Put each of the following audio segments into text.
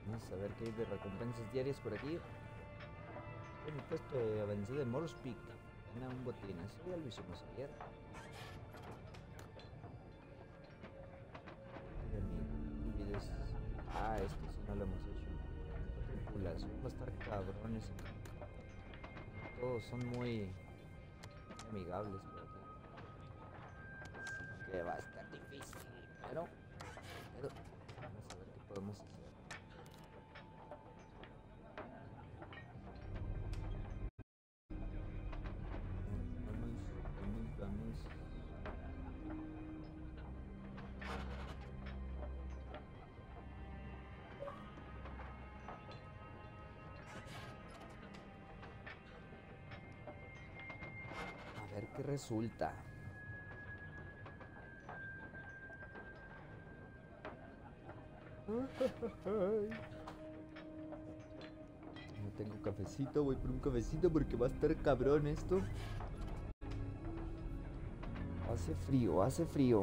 Vamos a ver qué hay de recompensas diarias por aquí. Bueno, puesto avancé de Morspic. Gana un botín. Eso ya lo hicimos ayer. No olvides. Ah, esto sí no lo hemos hecho. Tripulación va a estar cabrones. Todos son muy amigables por aquí. Así que va a estar difícil. Pero vamos a ver qué podemos hacer. Vamos. A ver qué resulta. No tengo cafecito, voy por un cafecito porque va a estar cabrón esto. Hace frío, hace frío.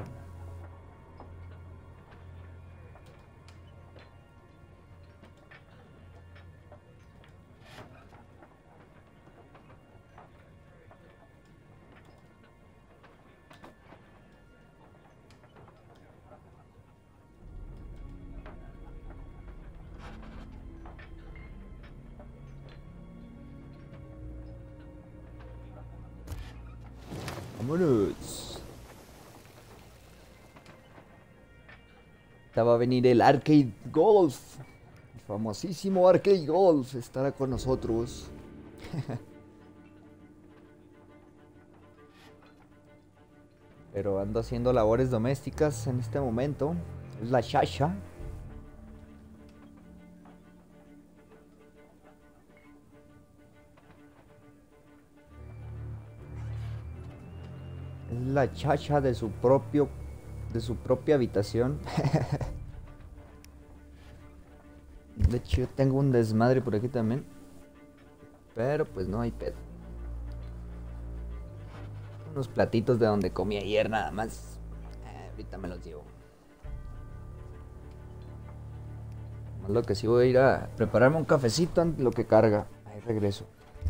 Vámonos. Esta va a venir el Arcade Golf. El famosísimo Arcade Golf estará con nosotros. Pero ando haciendo labores domésticas en este momento. Es la Shasha. Es la Chacha de su propia habitación. De hecho, yo tengo un desmadre por aquí también. Pero pues no hay pedo. Unos platitos de donde comí ayer nada más. Ahorita me los llevo. Más lo que sí voy a ir a prepararme un cafecito antes de lo que carga. Ahí regreso.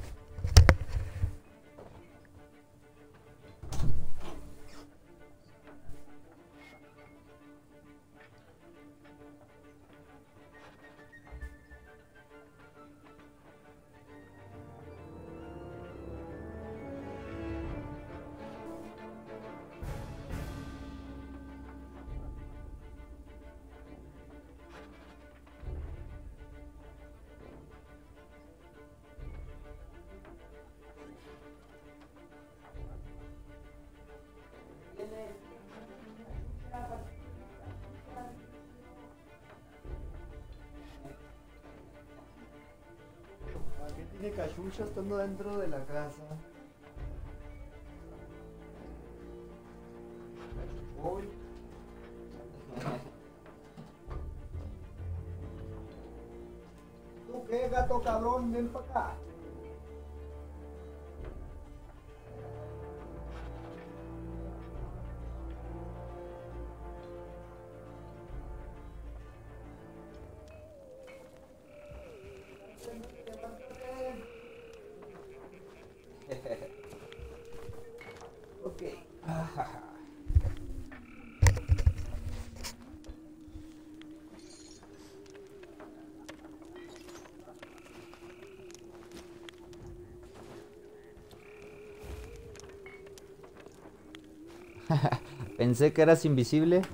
¿Qué tiene cachucha estando dentro de la casa? Cachuchoy. ¿Tú qué, gato cabrón? Ven para acá. Ok. Pensé que eras invisible.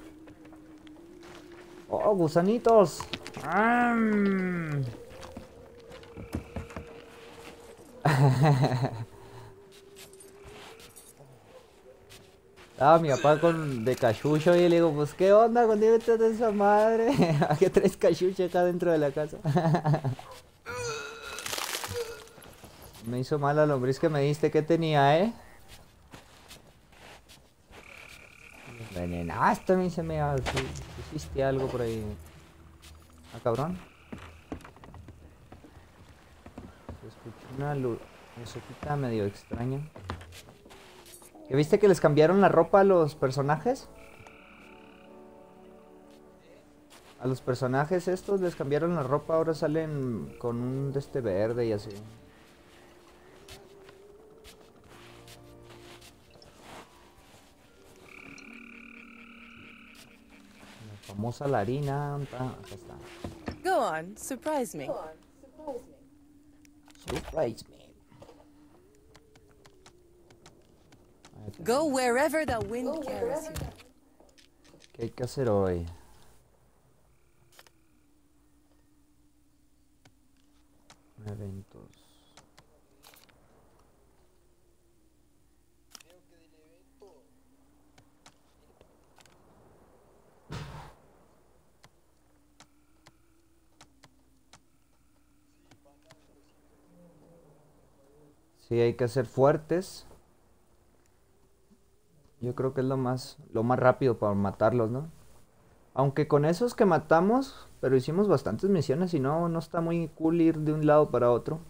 Oh, gusanitos. Ah, mi papá con de cachucho y le digo, pues qué onda contigo estás de esa madre. ¿A qué traes cachucho acá dentro de la casa? Me hizo mal la lombriz que me diste, ¿qué tenía, Venenaste, me dice, me hiciste algo por ahí. Ah, cabrón. Se escuchó una musiquita medio extraña. ¿Ya viste que les cambiaron la ropa a los personajes? A los personajes estos les cambiaron la ropa, ahora salen con un de este verde y así. La famosa la harina. Acá está. Go on, surprise me. Surprise me. Go wherever the wind carries you. ¿Qué hay que hacer hoy? Eventos. Sí, hay que ser fuertes. Yo creo que es lo más rápido para matarlos, ¿no? Aunque con esos que matamos, pero hicimos bastantes misiones y no está muy cool ir de un lado para otro.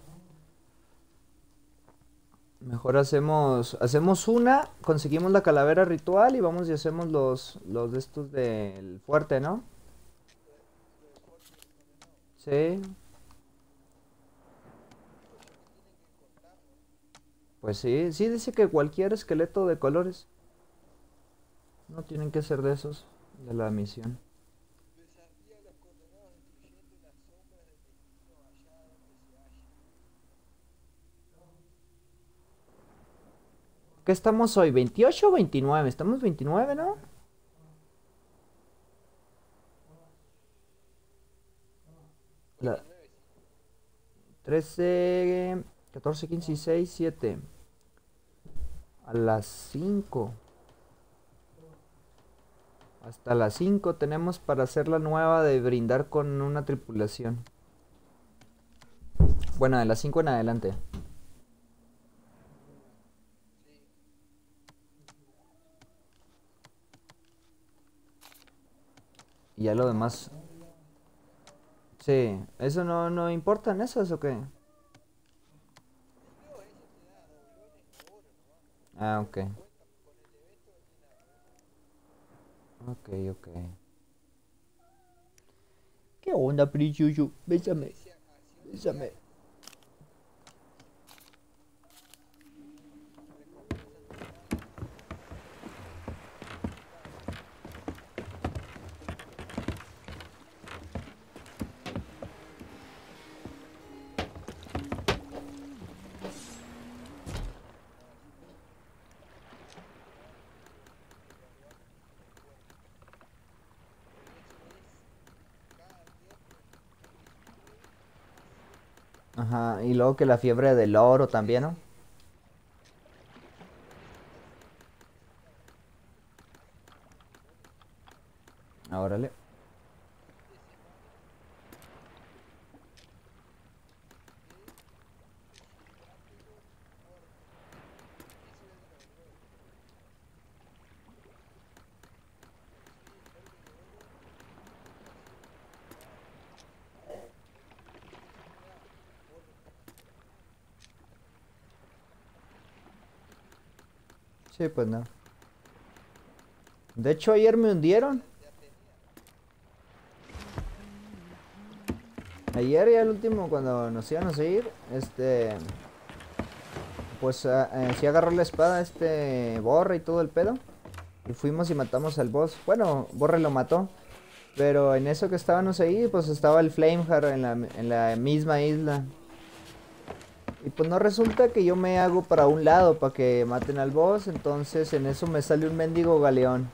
Mejor hacemos una, conseguimos la calavera ritual y vamos y hacemos los de estos del fuerte, ¿no? Sí, pues sí, sí dice que cualquier esqueleto de colores. No tienen que ser de esos, de la misión. ¿Qué estamos hoy? ¿28 o 29? Estamos 29, ¿no? La 13, 14, 15, 16, 7. A las 5. Hasta las 5 tenemos para hacer la nueva de brindar con una tripulación. Bueno, de las 5 en adelante. Y ya lo demás. Sí, ¿eso no importa en esas o qué? Ah, ok. Ok, ok. ¿Qué onda, Prichuchu? Bésame, bésame. Ajá, y luego que la fiebre del oro también, ¿no? Ah, órale. Sí, pues no. De hecho, ayer me hundieron. Ayer ya el último, cuando nos íbamos a ir, pues sí agarró la espada Borre y todo el pedo. Y fuimos y matamos al boss. Bueno, Borre lo mató. Pero en eso que estábamos ahí, pues estaba el Flameheart en la misma isla. Y pues no resulta que yo me hago para un lado para que maten al boss. Entonces en eso me sale un mendigo galeón.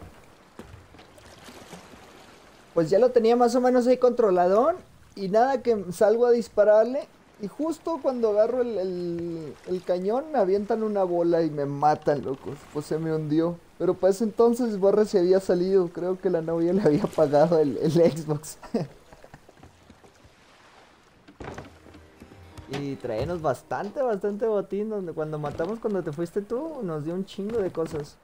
Pues ya lo tenía más o menos ahí controladón. Y nada que salgo a dispararle. Y justo cuando agarro el cañón me avientan una bola y me matan, locos. Pues se me hundió. Pero para ese entonces Borre se había salido. Creo que la novia le había pagado el Xbox. Y traemos bastante botín. Donde cuando matamos, cuando te fuiste tú, nos dio un chingo de cosas.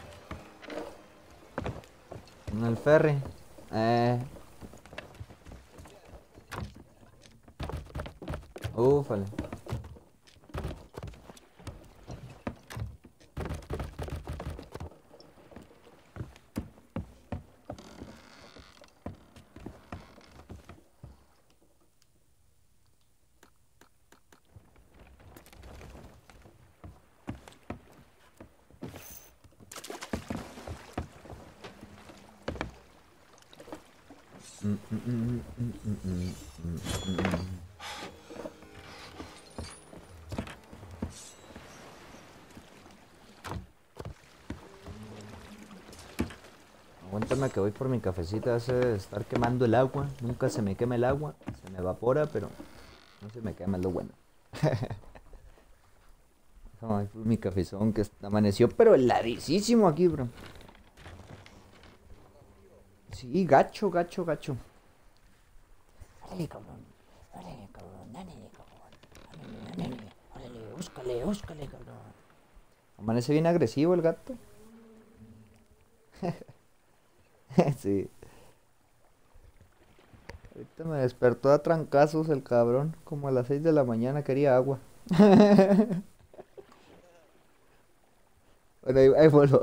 En el ferry. Ufale. Aguántame que voy por mi cafecito, hace de estar quemando el agua. Nunca se me quema el agua, se me evapora, pero no se me quema, es lo bueno. Ay, por mi cafezón que amaneció, pero heladísimo aquí, bro. Sí, gacho, gacho, gacho. Órale, cabrón. Órale, cabrón. Órale, cabrón. Órale, órale, búscale, búscale, cabrón. Amanece bien agresivo el gato. Sí. Ahorita me despertó a trancazos el cabrón. Como a las 6 de la mañana quería agua. Bueno, ahí vuelvo.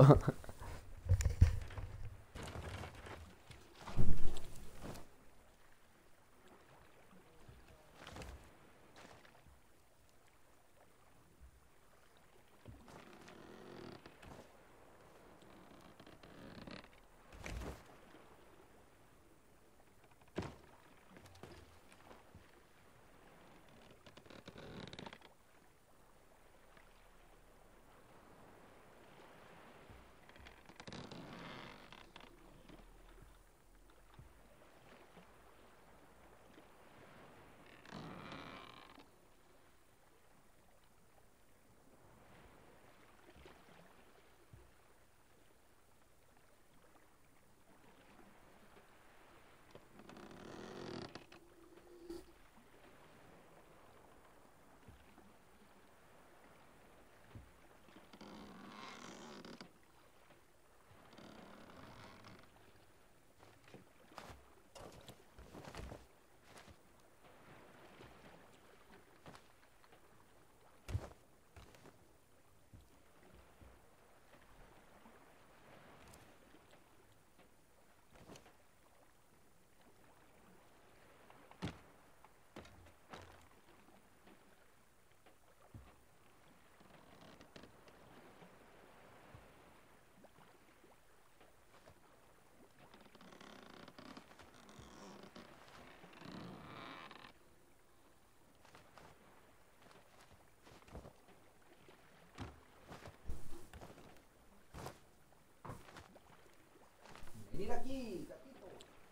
Venir aquí, gatito.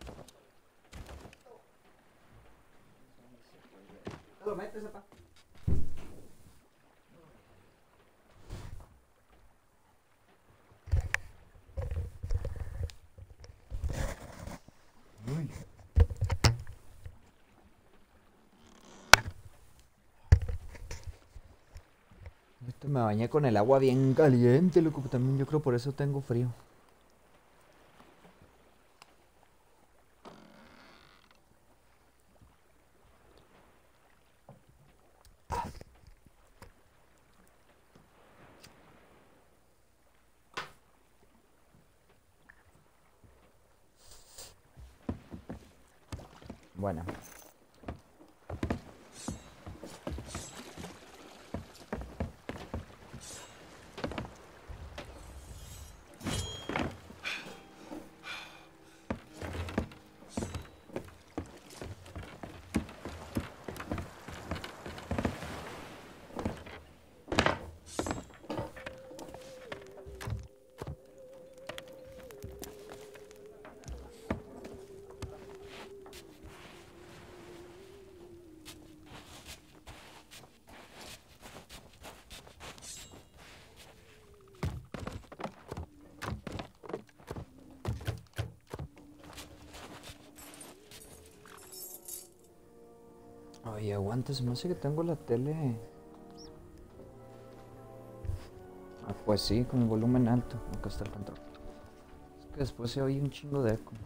¿Te lo metes, papá? Uy. Ahorita me bañé con el agua bien caliente, loco. También yo creo por eso tengo frío. Bueno. Oye, aguanta, se me hace que tengo la tele. Ah, pues sí, con el volumen alto. Acá está el control. Es que después se oye un chingo de eco.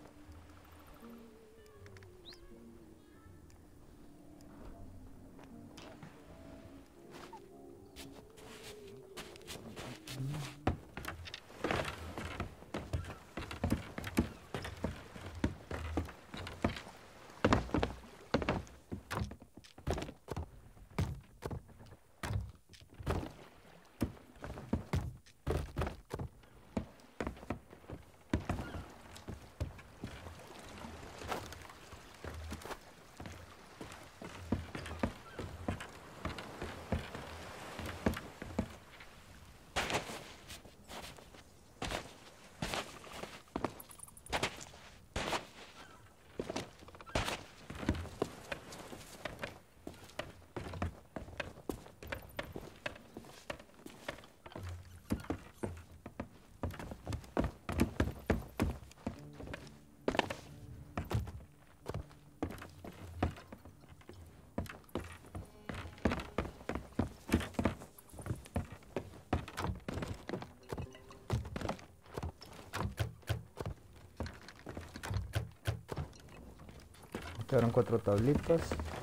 Quedaron 4 tablitas.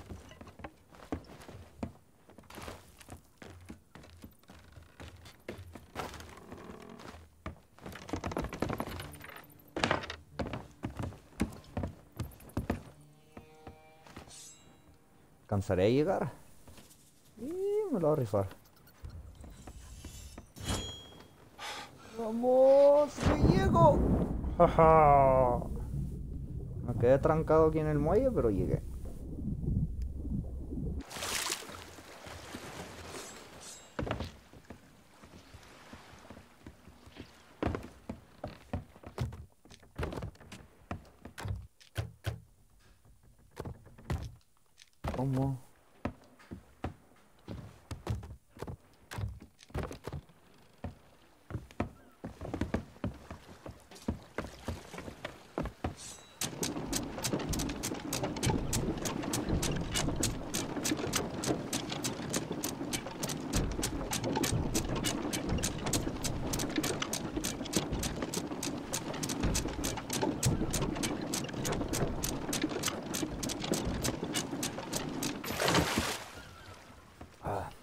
¿Cansaré de llegar? Y me lo voy a rifar. ¡Vamos! ¡Que llego! ¡Jaja! Me quedé trancado aquí en el muelle, pero llegué. ¿Cómo? Ah.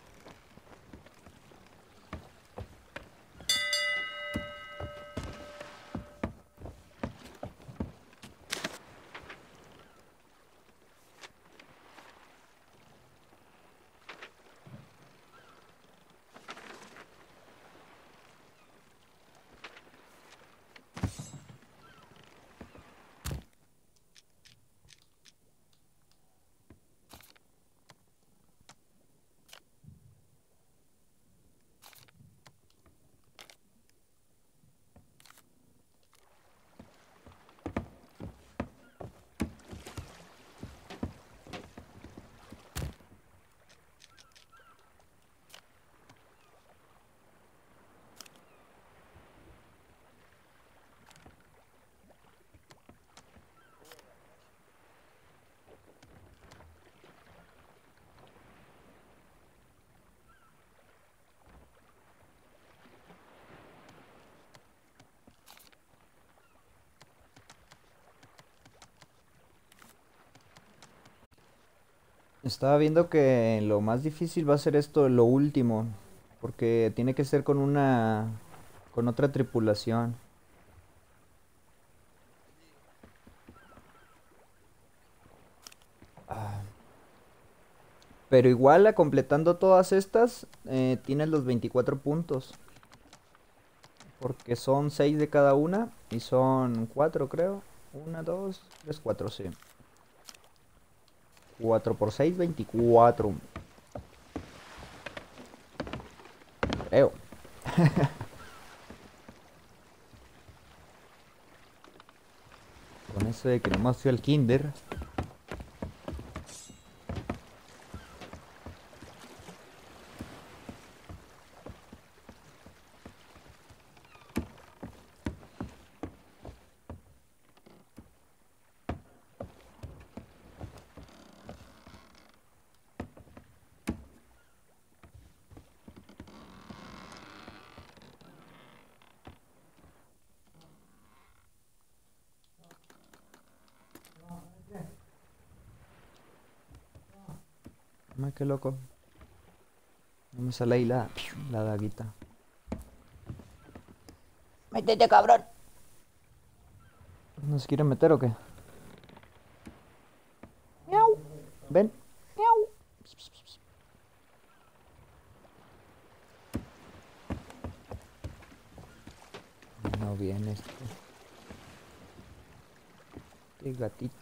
Estaba viendo que lo más difícil va a ser esto, lo último, porque tiene que ser con otra tripulación. Ah, pero igual, completando todas estas, tienes los 24 puntos, porque son 6 de cada una y son 4, creo. 1, 2, 3, 4, sí. 4 por 6, 24. Creo. Con eso de que nomás fui al kinder. Ay, qué loco. No me sale ahí la daguita. ¡Métete, cabrón! ¿No se quiere meter o qué? ¡Miau! Ven. ¡Miau! No viene este gatito.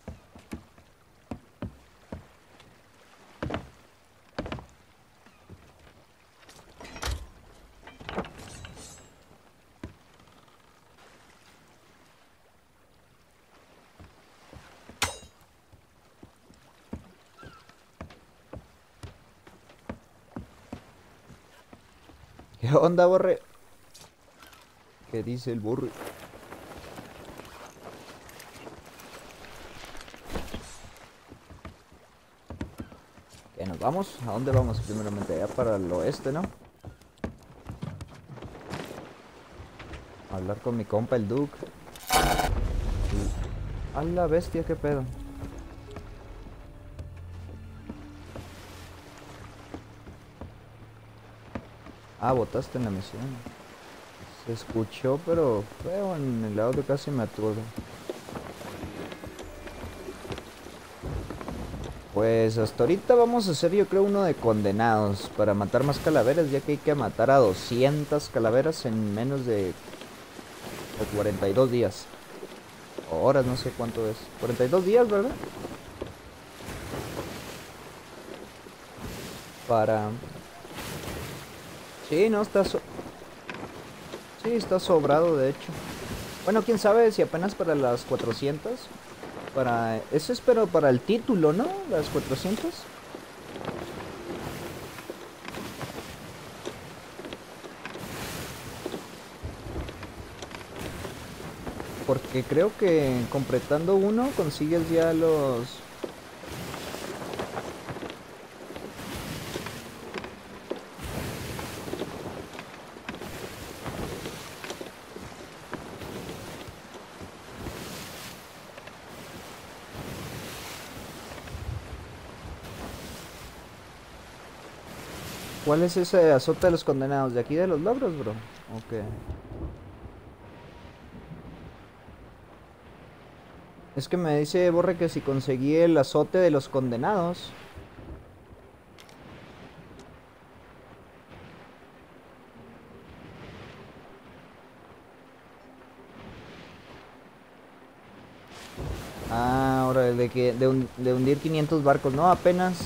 ¿Qué onda, Borre? ¿Qué dice el Borre? ¿Qué nos vamos? ¿A dónde vamos? Primeramente allá para el oeste, ¿no? Hablar con mi compa el Duke. A la bestia, qué pedo. Ah, botaste en la misión. Se escuchó, pero feo en el audio, casi me aturdo. Pues hasta ahorita vamos a hacer, yo creo, uno de condenados para matar más calaveras, ya que hay que matar a 200 calaveras en menos de 42 días. O horas, no sé cuánto es. 42 días, ¿verdad? Para... Sí, no, Sí, está sobrado, de hecho. Bueno, quién sabe si apenas para las 400. Eso es, pero para el título, ¿no? Las 400. Porque creo que completando uno consigues ya los... ¿Cuál es ese azote de los condenados? ¿De aquí de los logros, bro? Ok. Es que me dice Borre que si conseguí el azote de los condenados. Ah, ahora de hundir 500 barcos, no, apenas.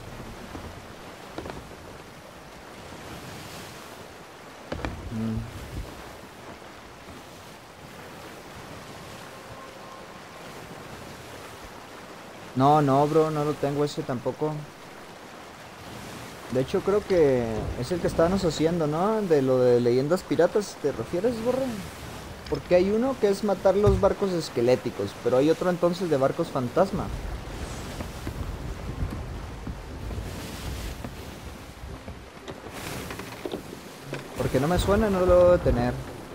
No, no, bro, no lo tengo ese tampoco. De hecho, creo que es el que estábamos haciendo, ¿no? De lo de leyendas piratas, ¿te refieres, Borre? Porque hay uno que es matar los barcos esqueléticos, pero hay otro entonces de barcos fantasma. Porque no me suena, no lo debo de tener.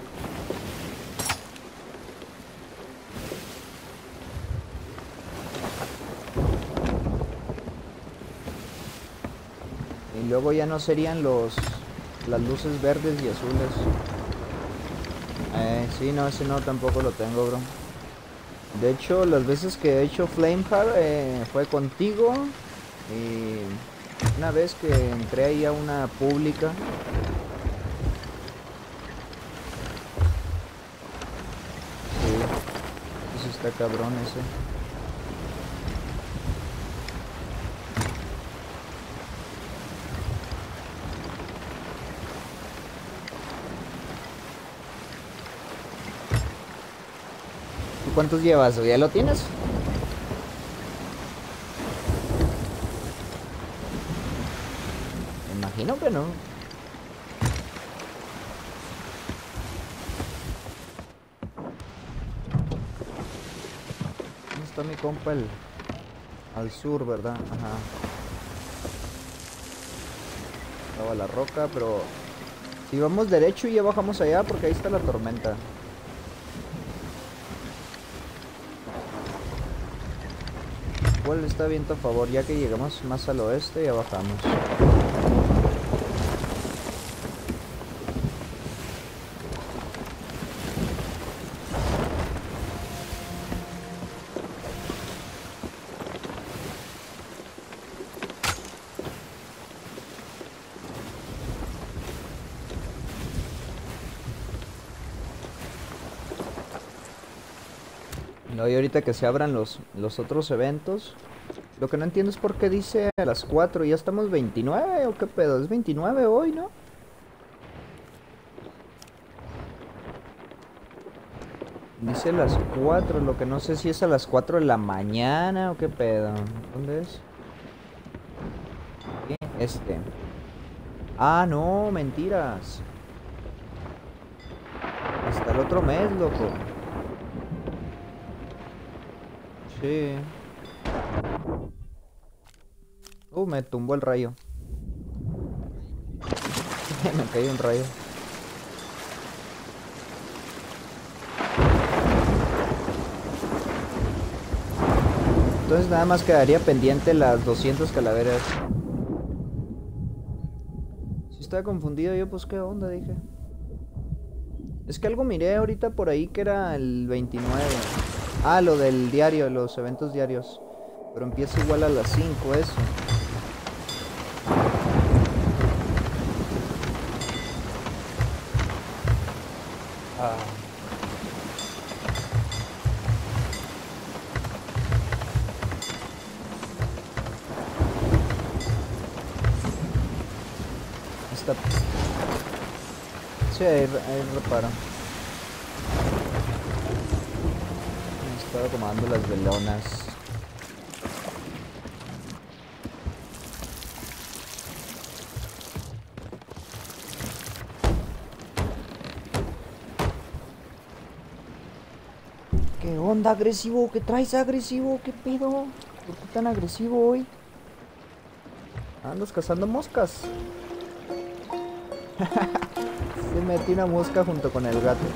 Y luego ya no serían las luces verdes y azules. Sí, no, ese no tampoco lo tengo, bro. De hecho, las veces que he hecho Flameheart fue contigo. Y una vez que entré ahí a una pública. Sí, eso está cabrón ese. ¿Cuántos llevas? ¿Ya lo tienes? Me imagino que no. ¿Dónde está mi compa? Al sur, ¿verdad? Ajá. Estaba la roca, pero... Si vamos derecho y ya bajamos allá, porque ahí está la tormenta. Igual está viento a favor, ya que llegamos más al oeste ya bajamos. No, y ahorita que se abran los otros eventos. Lo que no entiendo es por qué dice a las 4. ¿Ya estamos 29 o qué pedo? Es 29 hoy, ¿no? Dice las 4, lo que no sé si es a las 4 de la mañana o qué pedo. ¿Dónde es? ¿Qué? Este. Ah, no, mentiras. Hasta el otro mes, loco. Sí. Me tumbó el rayo. Me cayó un rayo. Entonces nada más quedaría pendiente las 200 calaveras. Sí Estaba confundido yo, pues qué onda, dije. Es que algo miré ahorita por ahí que era el 29. Ah, lo del diario, los eventos diarios. Pero empieza igual a las 5 eso. Ah, Está... Sí, ahí reparo. Me estaba acomodando las velonas. ¿Qué onda, agresivo? ¿Qué traes, agresivo? ¿Qué pedo? ¿Por qué tan agresivo hoy? ¿Andas cazando moscas? Se metió una mosca junto con el gato.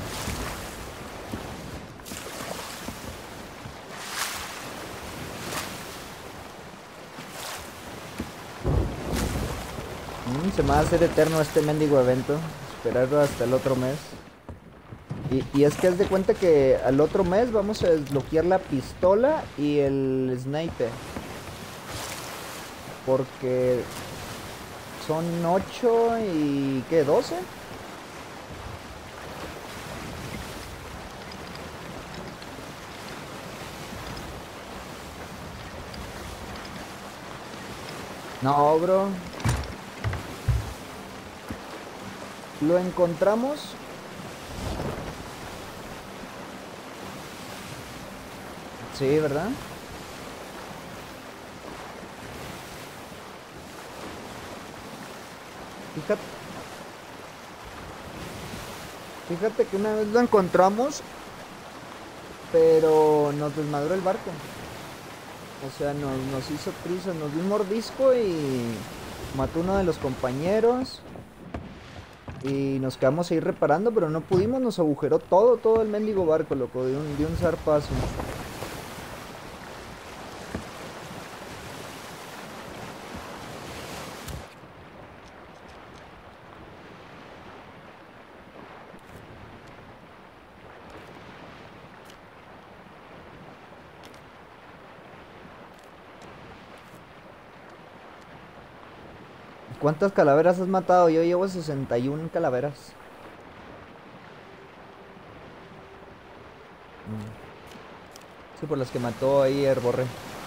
Se me va a hacer eterno este mendigo evento. Esperarlo hasta el otro mes. Y es que haz de cuenta que al otro mes vamos a desbloquear la pistola y el sniper. Porque son 8 y... ¿qué? ¿12? No, bro. Lo encontramos. Sí, ¿verdad? Fíjate que una vez lo encontramos, pero nos desmadró el barco. O sea, nos hizo prisa, nos dio un mordisco y mató uno de los compañeros. Y nos quedamos ahí reparando, pero no pudimos, nos agujeró todo el mendigo barco, loco, de un zarpazo. ¿Cuántas calaveras has matado? Yo llevo 61 calaveras. Sí, por las que mató ahí el borre.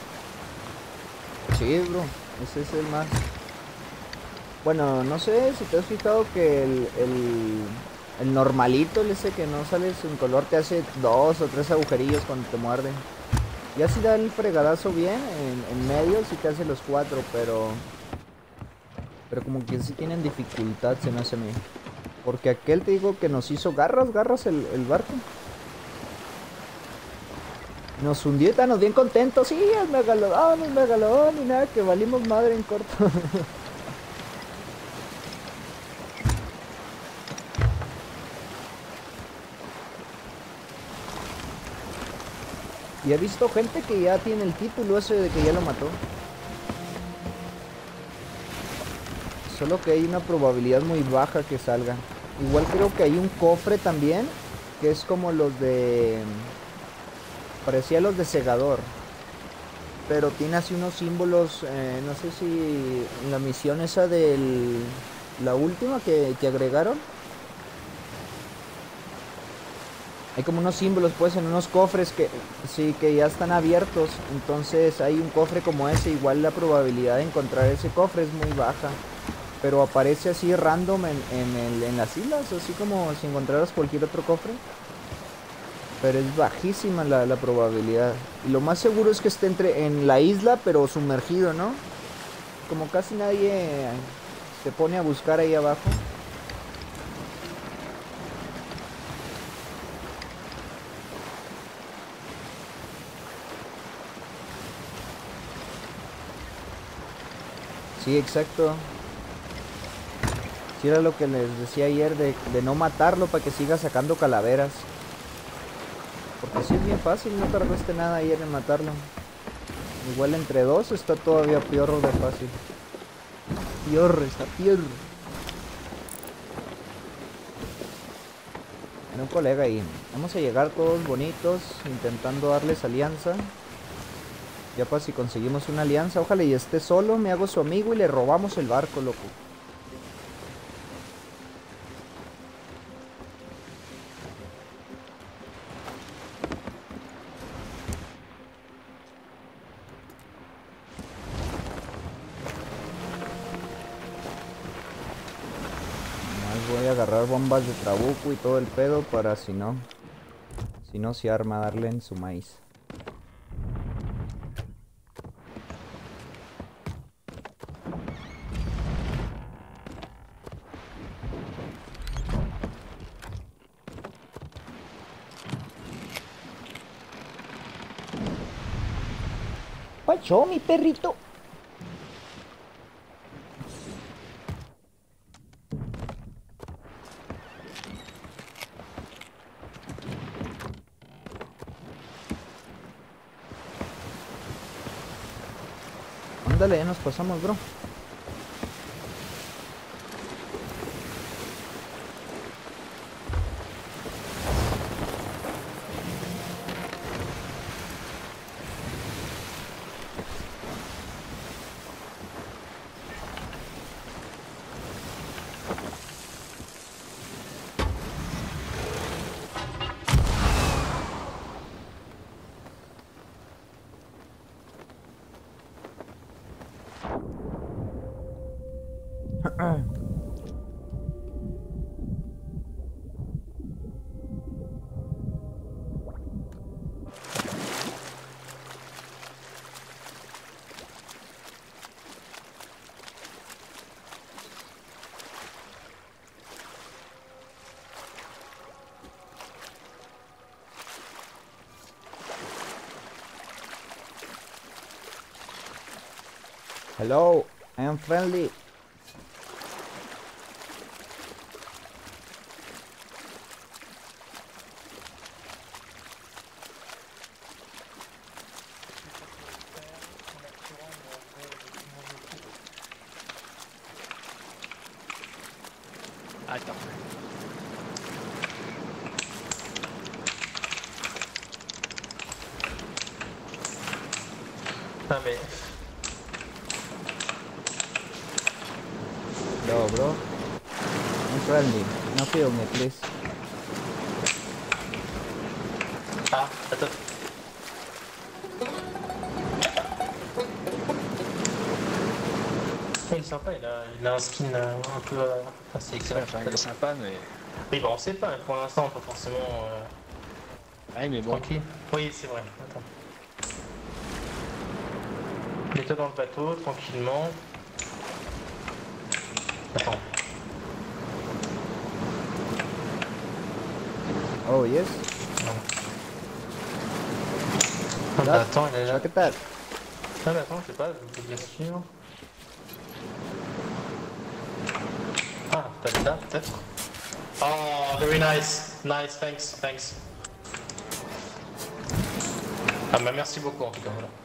Sí, bro, ese es el más. Bueno, no sé si te has fijado que el normalito, el ese que no sale sin color, te hace 2 o 3 agujerillos cuando te muerden. Ya si da el fregadazo bien, en medio sí te hace los 4, pero como que sí tienen dificultad, se me hace a mí. Porque aquel te digo que nos hizo garras el barco. Nos hundió y estábamos bien contentos. Sí, el megalodón y nada, que valimos madre en corto. Y he visto gente que ya tiene el título ese de que ya lo mató. Solo que hay una probabilidad muy baja que salga. Igual creo que hay un cofre también, que es como los de... parecía los de segador. Pero tiene así unos símbolos, no sé si en la misión esa del... la última que agregaron. Hay como unos símbolos pues en unos cofres que sí, que ya están abiertos. Entonces hay un cofre como ese, igual la probabilidad de encontrar ese cofre es muy baja. Pero aparece así random en las islas, así como si encontraras cualquier otro cofre. Pero es bajísima la probabilidad. Y lo más seguro es que esté en la isla, pero sumergido, ¿no? Como casi nadie se pone a buscar ahí abajo. Sí, exacto. Sí, era lo que les decía ayer de no matarlo para que siga sacando calaveras. Porque sí es bien fácil, no tardaste nada ayer en matarlo. Igual entre dos está todavía peor de fácil. Peor, está peor. Era un colega ahí. Vamos a llegar todos bonitos, intentando darles alianza. Ya pues si conseguimos una alianza, ojalá y esté solo, me hago su amigo y le robamos el barco, loco. Nomás voy a agarrar bombas de trabuco y todo el pedo para si no se arma darle en su maíz. ¡Pacho, mi perrito! Ándale, ya nos pasamos, bro. Hello, I am friendly. Attends. Ah mais... Yo, bro. I'm friendly. No feel me, please. Ah, attends. Il est sympa, il a un skin un peu assez excellent. Enfin, il est sympa, mais. Oui, bah on sait pas, pour l'instant, pas forcément Ouais, mais bon. tranquille. Oui, c'est vrai, attends. Mets-toi dans le bateau, tranquillement. Attends. Oh, yes. Ah, bah, Là, attends, il est là. look at that. Ah, mais attends, je sais pas, je peux bien sûr. Ah, t'as dit ça, peut-être. Oh, very nice. Nice, thanks. Ah, bah merci beaucoup en tout cas, voilà.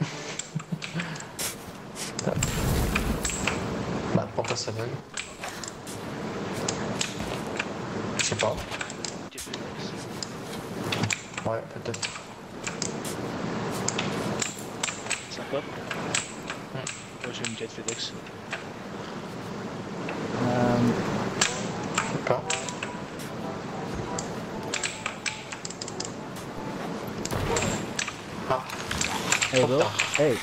Bah, pourquoi ça bug? Je sais pas. Ouais, peut-être. Ça pop. Moi j'ai une quête FedEx. Je sais pas. Ah, Hey, bro. Hey.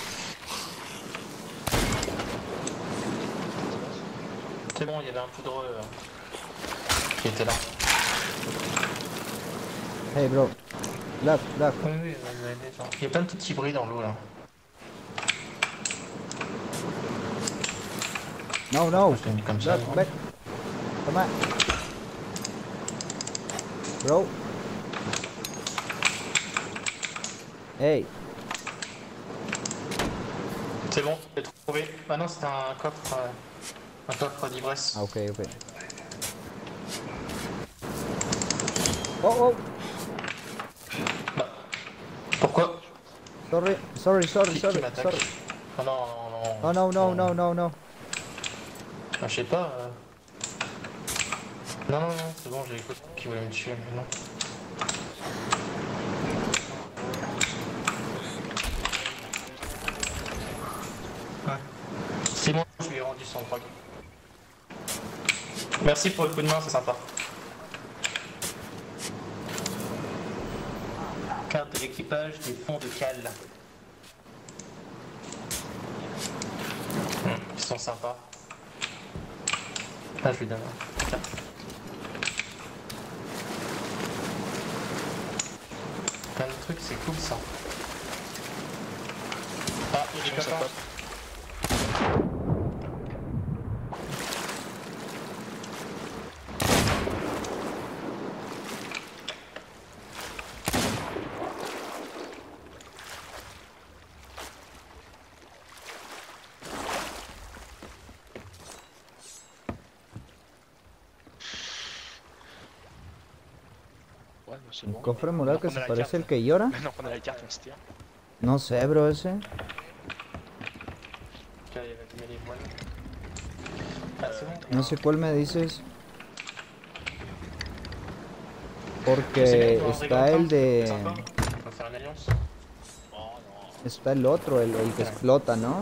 c'est bon, il y avait un poudreux qui était là. Hey, bro. Look. Oui, il y a plein de petits bruits dans l'eau là. No. Je l'ai mis comme ça. Look, back. Come on. Bro. Hey. C'est bon, j'ai trouvé. Ah non, c'était un coffre d'ivresse. Ah, ok. Oh. Bah, pourquoi? Sorry. Qui m'attaque? Oh non. Oh, no. Ah, je sais pas. Non, c'est bon, j'ai écouté qui voulait me tuer, mais non. Ouais. C'est bon, je lui ai rendu son prog. Merci pour le coup de main, c'est sympa. Carte de l'équipage des fonds de cale. Ils sont sympas. Ah, je lui donne un. Tiens. Plein de trucs, c'est cool ça. Ah, il est Ça content. pop. Ouais, bah, c'est Un bon. cofre morado que Maintenant se qu'on a la parece al carte. que llora. Maintenant qu'on a la carte, on se tire. No sé, bro, ese. Ok, il va te les voiles. Ah, c'est bon. No sé cuál me dices. C'est Porque bon, está el de... sympa. On va faire une alliance. Oh non. Está el otro, el que explota, ¿no?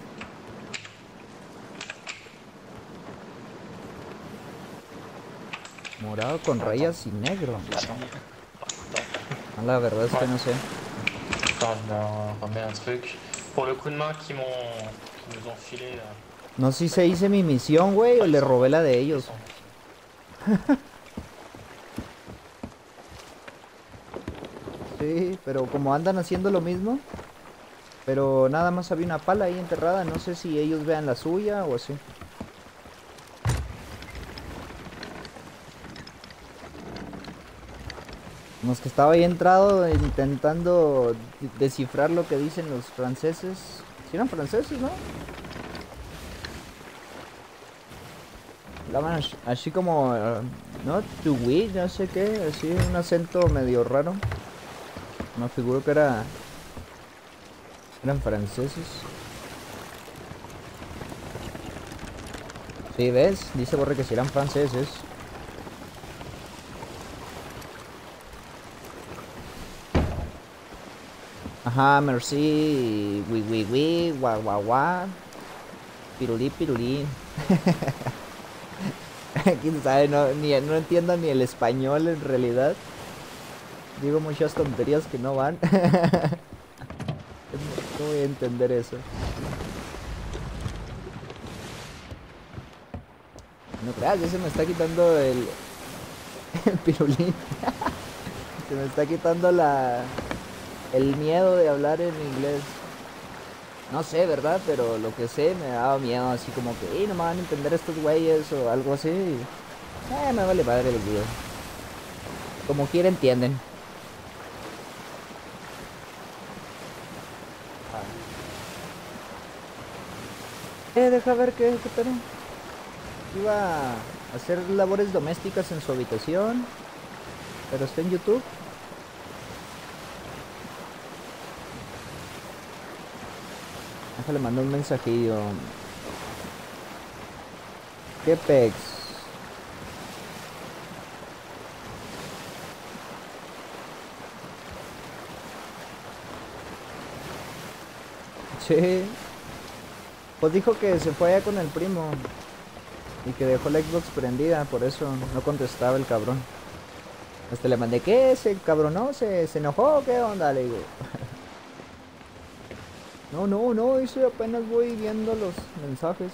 Morado con rayas y negro. Ah, la verdad es que no sé. Attends, je remets un truc. Pour le coup de main qu'ils nous ont filé. No sé si se hice mi misión, güey, o le robé la de ellos. Sí, pero como andan haciendo lo mismo. Pero nada más había una pala ahí enterrada. No sé si ellos vean la suya o así. Como es que estaba ahí entrado intentando descifrar lo que dicen los franceses. Si eran franceses, ¿no? Hablaban así como... ¿no? Tui, no sé qué. Así, un acento medio raro. Me figuro que eran franceses. Sí, ¿ves? Dice Borre que si eran franceses. Ajá, merci, oui, guau, pirulí. Quién sabe, no entiendo ni el español en realidad. Digo muchas tonterías que no van. No voy a entender eso. No creas, ya se me está quitando el pirulín. Se me está quitando el miedo de hablar en inglés. No sé, ¿verdad? Pero lo que sé me daba miedo, así como que, no me van a entender estos güeyes o algo así. Me vale madre el video. Como quiera entienden. Deja ver qué pedo. Iba a hacer labores domésticas en su habitación, pero está en YouTube. Déjale mandar un mensajillo. ¿Qué pex? Sí. Pues dijo que se fue allá con el primo y que dejó la Xbox prendida, por eso no contestaba el cabrón. Hasta le mandé, ¿qué? ¿Se cabronó? ¿Se enojó? ¿Qué onda? Le digo. No, eso apenas voy viendo los mensajes.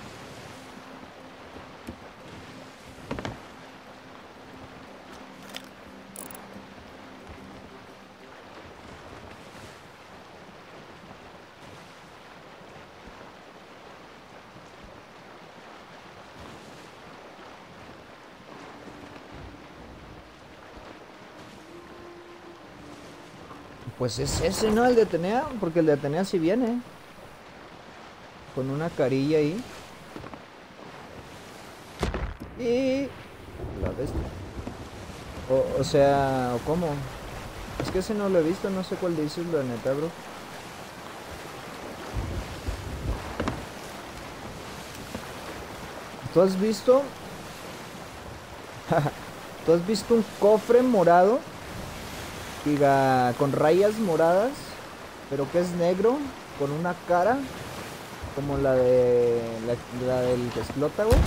Pues es ese, ¿no? El de Atenea, porque el de Atenea sí viene. Con una carilla ahí. Y... la bestia. O sea, ¿cómo? Es que ese no lo he visto, no sé cuál dices, la neta, bro. ¿Tú has visto? ¿Tú has visto un cofre morado? Diga, con rayas moradas, pero que es negro, con una cara Como la del que explota, güey.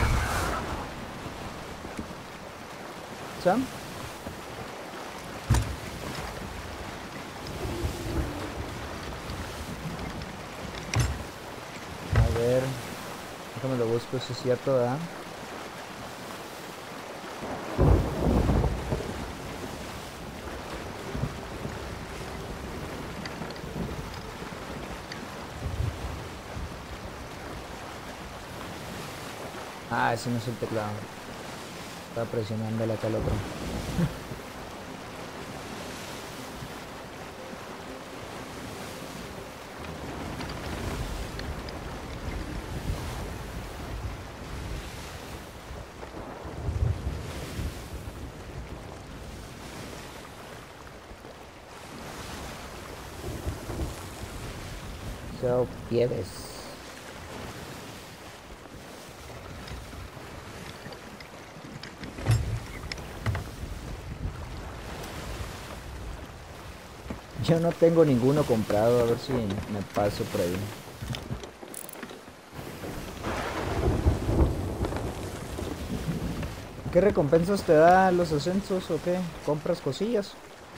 Sam. A ver. Déjame lo busco, si es cierto, ¿verdad? Ah, ese no es el teclado. Estaba presionándole acá al otro. So, Pieves. Yo no tengo ninguno comprado, a ver si me paso por ahí. ¿Qué recompensas te da los ascensos o qué? ¿Compras cosillas?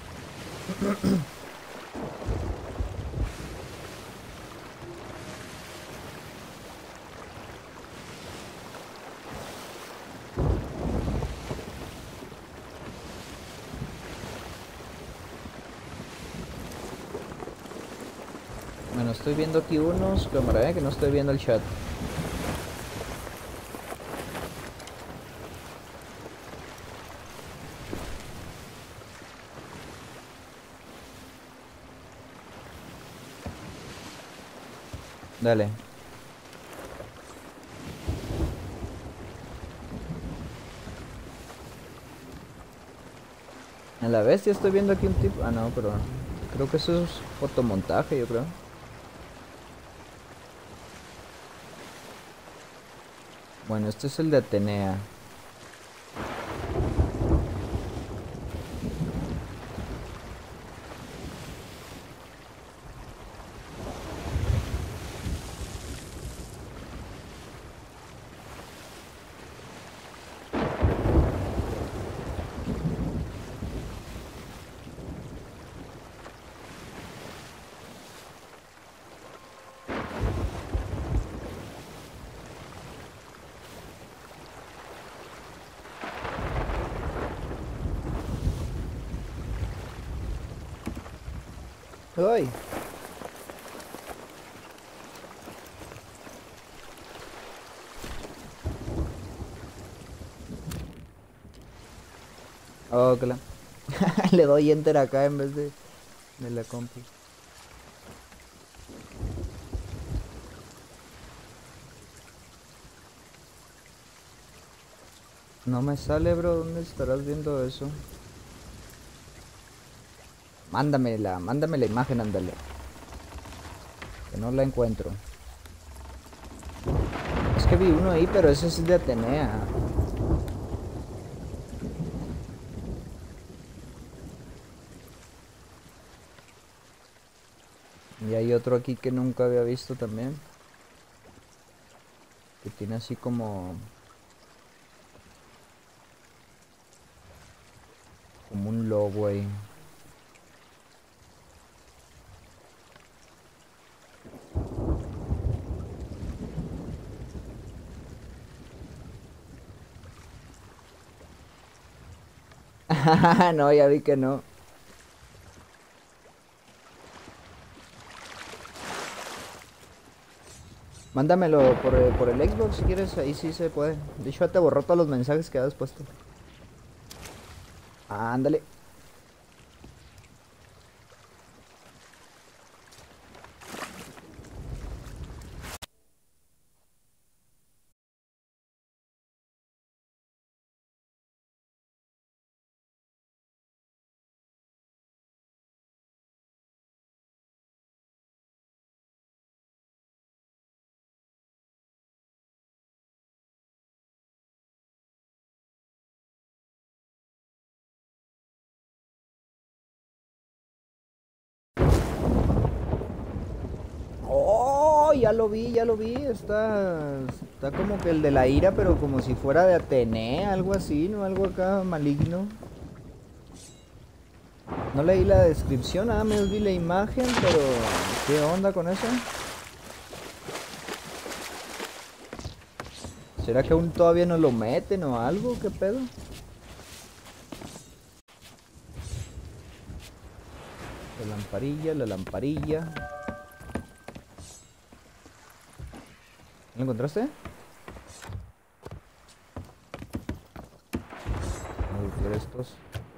Bueno, estoy viendo aquí unos, cámara, que no estoy viendo el chat. Dale. A la vez ya estoy viendo aquí un tipo. Ah, no, pero creo que eso es fotomontaje, yo creo. Bueno, este es el de Atenea. ¡Ay! Oh, claro. Le doy enter acá en vez de la compu. No me sale, bro. ¿Dónde estarás viendo eso? Mándame la imagen, ándale. Que no la encuentro. Es que vi uno ahí, pero ese es de Atenea. Y hay otro aquí que nunca había visto también. Que tiene así como un logo ahí. No, ya vi que no. Mándamelo por el Xbox si quieres, ahí sí se puede. De hecho, ya te borró todos los mensajes que habías puesto. Ándale. ya lo vi, ya lo vi. Está como que el de la ira, pero como si fuera de Atenea, algo así, ¿no? Algo acá maligno. No leí la descripción, nada más vi la imagen, pero ¿qué onda con eso? ¿Será que aún todavía no lo meten o algo? ¿Qué pedo? La lamparilla, la lamparilla. ¿Lo encontraste? Voy a buscar estos.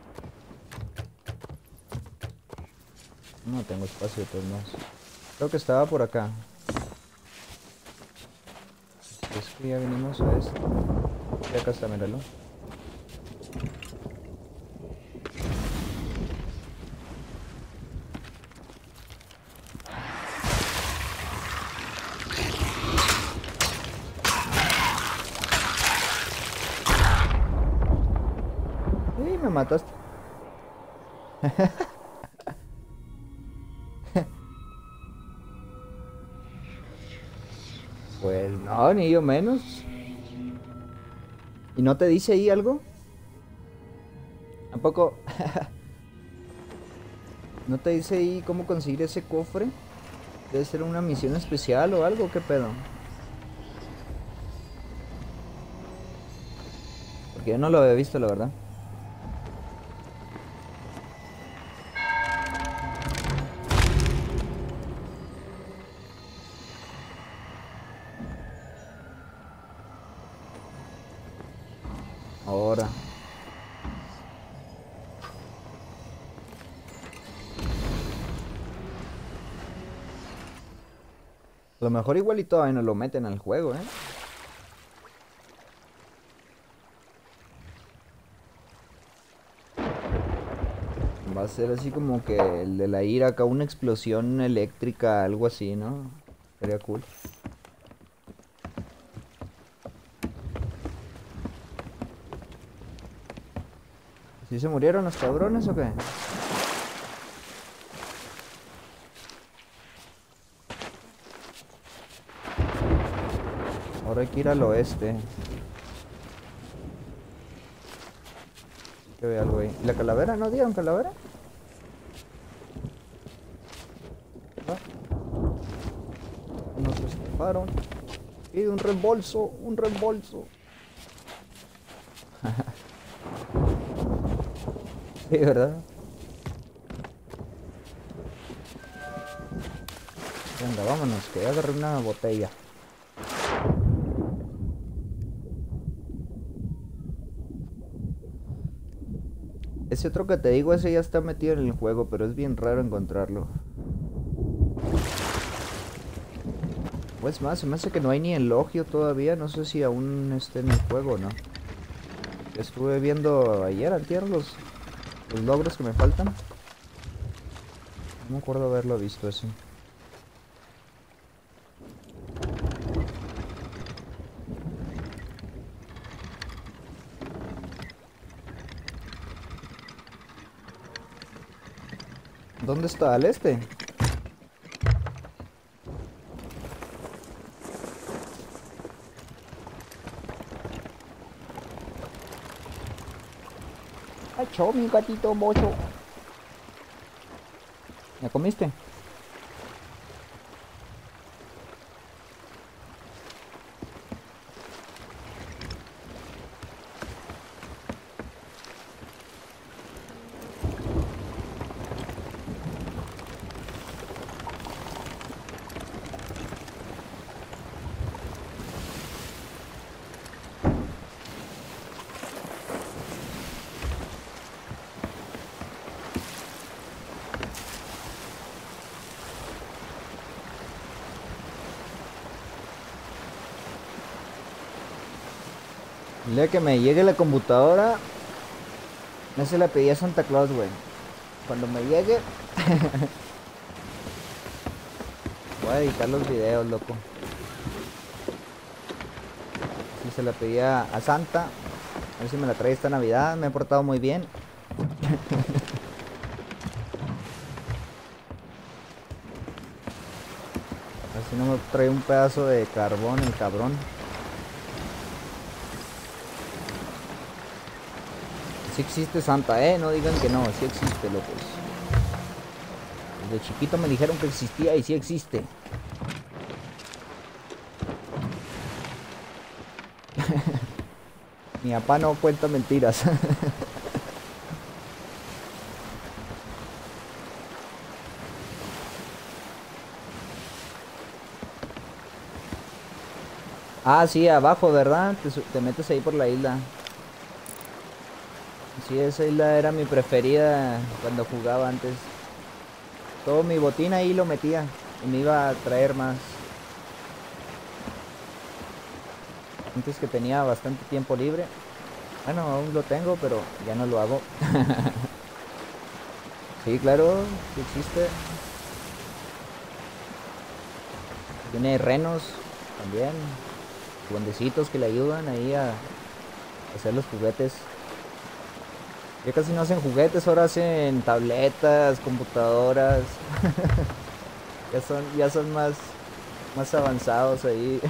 No tengo espacio de todos modos. Creo que estaba por acá. Es que ya venimos a esto. Y acá está, míralo. ¡Uy, me mataste! Pues no, ni yo menos. ¿Y no te dice ahí algo? ¿Tampoco? ¿No te dice ahí cómo conseguir ese cofre? ¿Debe ser una misión especial o algo? ¿Qué pedo? Porque yo no lo había visto, la verdad. Ahora. A lo mejor igual y todavía no lo meten al juego, ¿eh? Va a ser así como que el de la ira acá, una explosión eléctrica, algo así, ¿no? Sería cool. ¿Sí se murieron los cabrones o qué? Ahora hay que ir al oeste. Que veo algo ahí. ¿La calavera? ¿No dieron calavera? Nos estafaron. Y un reembolso, un reembolso. Sí, ¿verdad? Venga, vámonos, que ya agarré una botella. Ese otro que te digo, ese ya está metido en el juego, pero es bien raro encontrarlo. Pues más, se me hace que no hay ni elogio todavía, no sé si aún esté en el juego o no. Estuve viendo ayer, antier, los logros que me faltan. No me acuerdo haberlo visto ese. ¿Dónde está? ¿Al este? Achó, mi gatito mocho. ¿Ya comiste? El día que me llegue la computadora, no se la pedí a Santa Claus, güey. Cuando me llegue, voy a editar los videos, loco. Si se la pedí a Santa, a ver si me la trae esta Navidad. Me he portado muy bien. A ver si No me trae un pedazo de carbón el cabrón. Sí existe Santa, no digan que no, sí existe, locos. Desde chiquito me dijeron que existía y sí existe. Mi papá no cuenta mentiras. Ah, sí, abajo, ¿verdad? Te metes ahí por la isla. Sí, esa isla era mi preferida cuando jugaba antes. Todo mi botín ahí lo metía y me iba a traer más. Antes que tenía bastante tiempo libre. Bueno, aún lo tengo, pero ya no lo hago. Sí, claro, sí existe. Tiene renos también. Duendecitos que le ayudan ahí a hacer los juguetes. Ya casi no hacen juguetes, ahora hacen tabletas, computadoras. Ya son más avanzados ahí.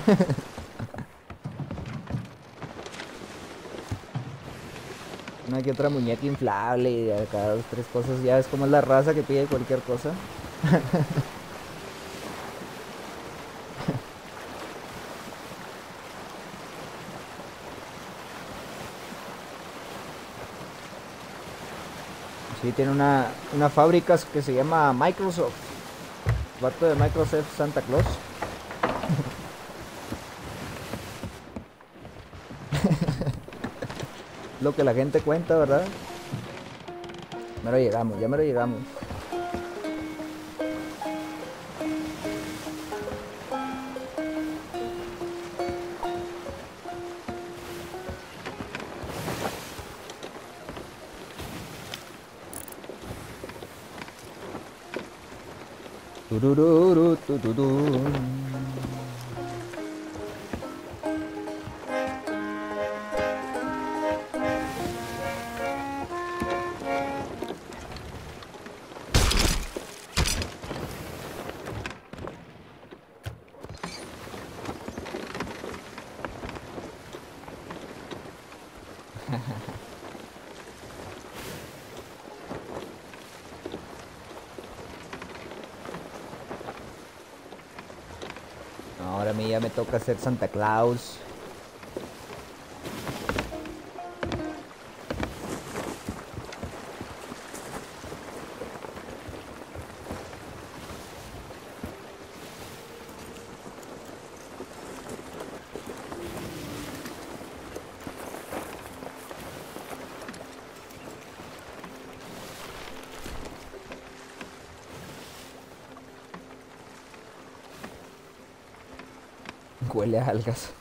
Una que otra muñeca inflable y acá dos, tres cosas. Ya ves cómo es la raza que pide cualquier cosa. Sí, tiene una fábrica que se llama Microsoft. Vato de Microsoft Santa Claus. Lo que la gente cuenta, ¿verdad? Ya me lo llegamos. Turururu, tuturu. Ahora a mí ya me toca ser Santa Claus. Huele a algas.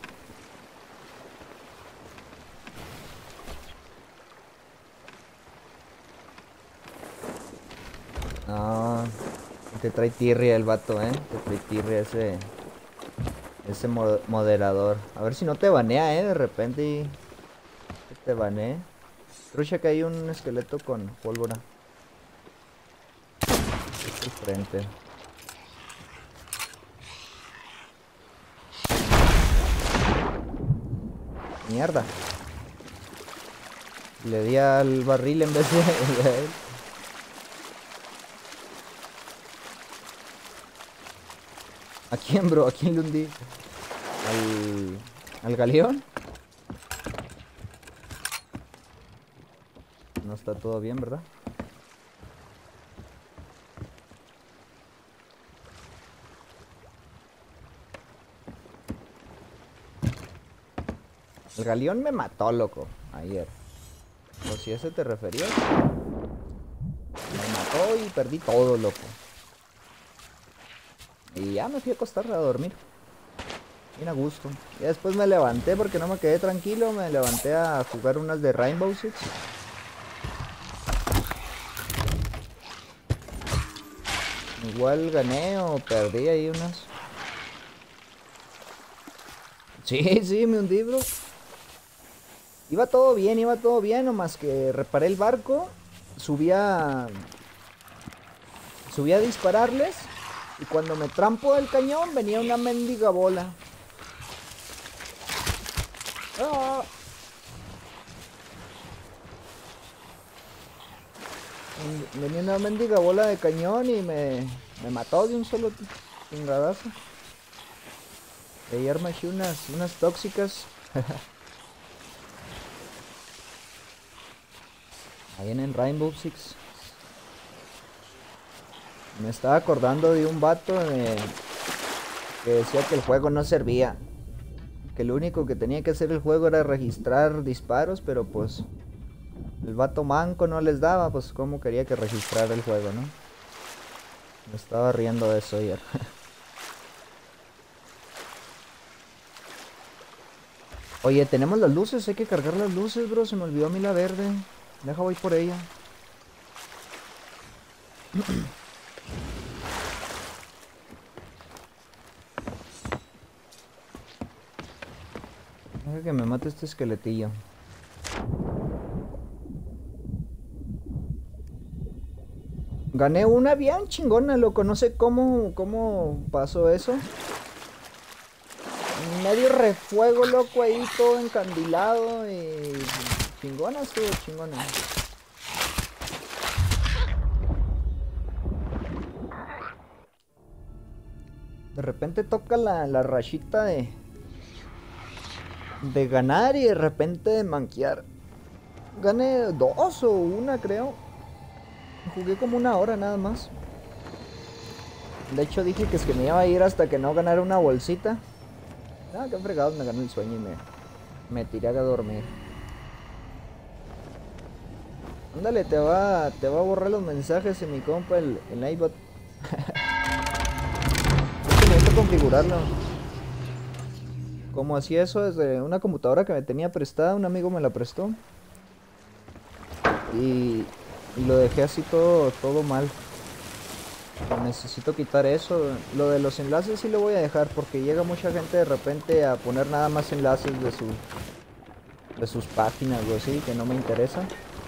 No, te trae tirria el vato, te trae tirria ese moderador. A ver si no te banea, de repente y que te banee. Trucha que hay un esqueleto con pólvora. Al frente. Mierda. Le di al barril en vez de a él. ¿A quién, bro? ¿A quién le hundí? ¿Al galeón? No está todo bien, ¿verdad? El galeón me mató, loco, ayer. ¿O si a ese te referías? Me mató y perdí todo, loco. Y ya me fui a acostar a dormir. Bien a gusto. Y después me levanté porque no me quedé tranquilo. Me levanté a jugar unas de Rainbow Six. Igual gané o perdí ahí unas. Sí, me hundí, bro. Iba todo bien, nomás que reparé el barco. Subí a dispararles. Y cuando me trampo del cañón venía una mendiga bola. ¡Ah! Venía una mendiga bola de cañón y me mató de un solo chingadazo. Y ayer me eché unas tóxicas. Ahí en el Rainbow Six. Me estaba acordando de un vato que decía que el juego no servía. Que lo único que tenía que hacer el juego era registrar disparos, pero pues el vato manco no les daba, pues cómo quería que registrara el juego, ¿no? Me estaba riendo de eso ayer. Oye, tenemos las luces, hay que cargar las luces, bro. Se me olvidó a mí la verde. Deja, voy por ella. Deja que me mate este esqueletillo. Gané una bien chingona, loco. No sé cómo pasó eso. Medio refuego, loco, ahí todo encandilado y chingona estuvo, chingona. De repente toca la rachita de ganar y de repente de manquear. Gané 2 o 1, creo. Jugué como 1 hora nada más. De hecho dije que es que me iba a ir hasta que no ganara una bolsita. Ah, qué fregados, me ganó el sueño y me tiré a dormir. Ándale, te va a borrar los mensajes en mi compa el iBot. Es que necesito configurarlo. Como hacía eso desde una computadora que me tenía prestada, un amigo me la prestó. Y lo dejé así todo mal. Necesito quitar eso. Lo de los enlaces sí lo voy a dejar porque llega mucha gente de repente a poner nada más enlaces de sus páginas o así que no me interesa.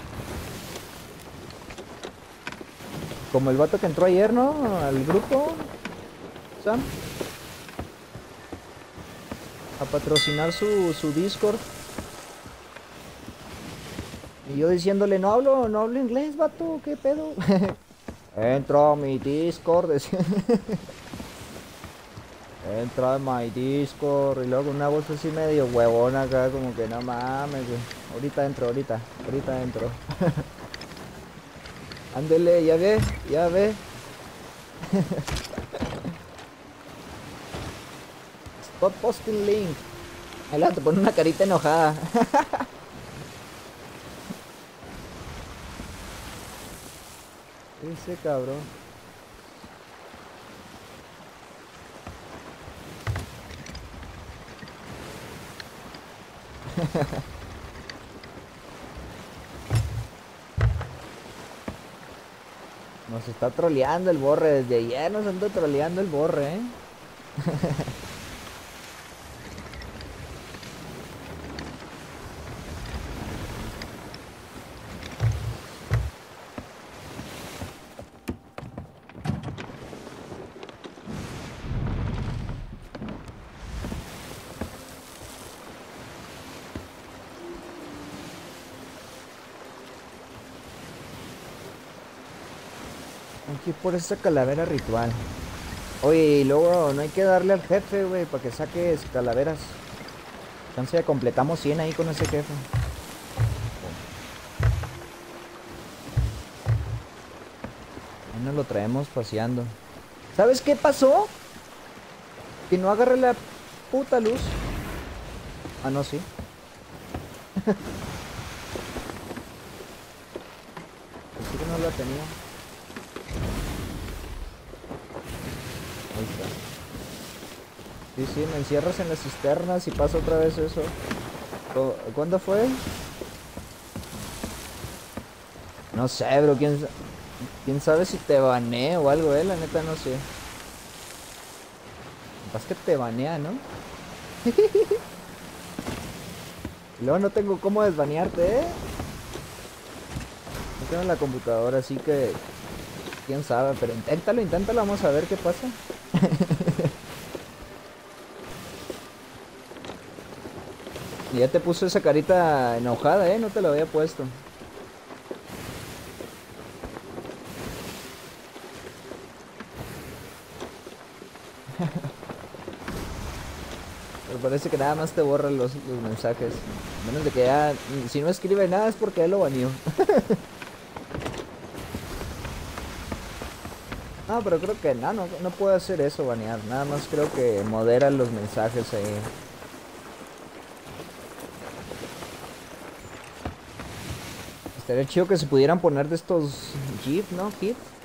Como el vato que entró ayer, ¿no? Al grupo, Sam, a patrocinar su Discord. Y yo diciéndole, no hablo inglés, vato, ¿qué pedo? Entra a mi Discord, decía. Entra a mi Discord. Y luego una voz así medio huevona acá, como que no mames, güey. Ahorita entro. Ándele, ya ve. Spot posting link. Ahí te pone una carita enojada. Ese cabrón. Nos está troleando el borre. Desde ayer nos anda troleando el borre, ¿eh? Hay que ir por esa calavera ritual. Oye, y luego no hay que darle al jefe, güey, para que saques calaveras. Entonces ya completamos 100 ahí con ese jefe. Ahí nos lo traemos paseando. ¿Sabes qué pasó? Que no agarré la puta luz. Ah, no, sí. Pensé que no la tenía. Ahí está. Sí, me encierras en las cisternas y pasa otra vez eso. ¿Cuándo fue? No sé, bro, quién sabe si te banee o algo, la neta no sé. Capaz que te banea, ¿no? Y luego no tengo cómo desbanearte, No tengo la computadora, así que quién sabe, pero inténtalo, vamos a ver qué pasa. Y ya te puso esa carita enojada, no te lo había puesto. Pero parece que nada más te borra los mensajes. A menos de que ya, si no escribe nada es porque él lo baneó. No, pero creo que no puede hacer eso, banear. Nada más creo que modera los mensajes ahí. Estaría chido que se pudieran poner de estos GIF, ¿no? GIF.